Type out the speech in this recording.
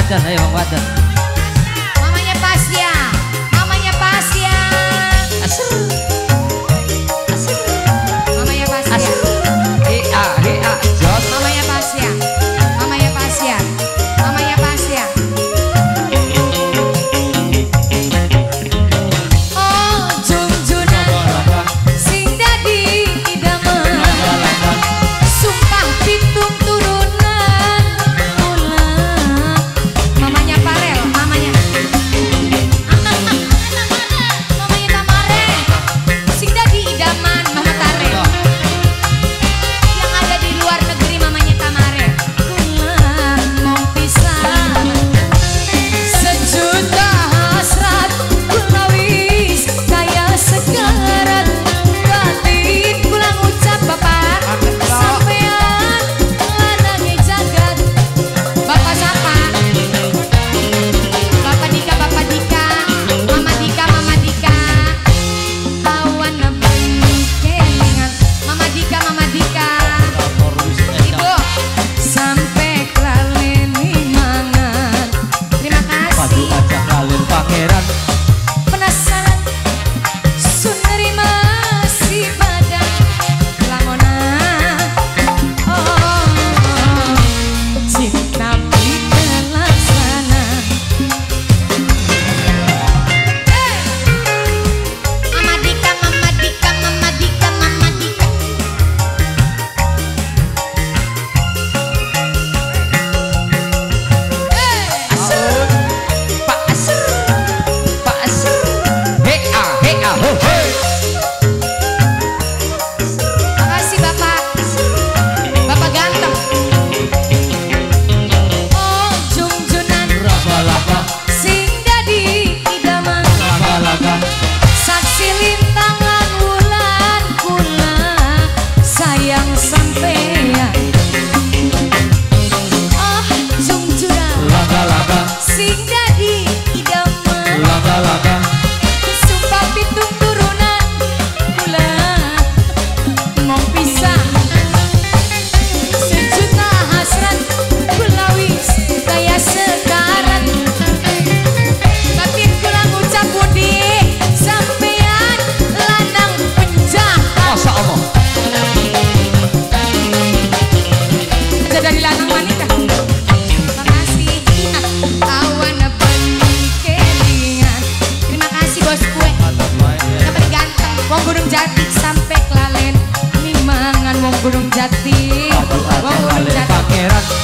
Wadon, ayo Bang Wadon. Mamanya Pasya, mamanya Pasya. Asur. Asur. Mamanya Pasya. Asur. Hea, jod. Mamanya Pasya, mamanya Pasya, mamanya Pasya. Oh, junjunan sing dadi idaman, sumpah pitung turunan ulang. Mamanya Parel, mamanya mamanya Tamare, sing dadi idaman Mama Tare. Yang ada di luar negeri mamanya Tamare. Ulang mau pisah, sejuta hasrat kulawis kaya sekarat. Batin pulang ucap bapak sampean lanange jagat. Bapak siapa? Bapak Dika, Bapak Dika, Mama Dika, Mama Dika. Awan nebeng kelingan, Mama Dika, Mama Dika. Ibu sampai kelaleni mangan. Terima Padu kasih. ajak lalin pangeran. Penasaran sun nerima si badan lamonan. Oh, cinta pikelasana. Mama Dika, Mama Dika, Mama Dika, Mama Dika. Asur. Pak Asur. Pak Asur. Hea, ho, hey. Makasih Bapak, Bapak ganteng. Oh, junjunan Laba-laba, sing dadi idaman, laba-laba. saksi lintangan wulan kula sayang sampean. Oh, junjunan Laba-laba, sing dadi idaman, laba-laba. sumpah pitung turunan kula mau pisah. Sejuta hasrat kulawis kaya sekarat. Batin kula ngucap budi sampean lanang penjahat. Masa Allah. Aja dari lanang wanita. Makasih. Awan nebeng kelingan. Terima kasih bos kue. Dapat ganteng. Wong Gunung Jati sampai kelalen. Limangan Wong Gunung Jati. Padu Wong ajak Gunung lalin Jati. pangeran.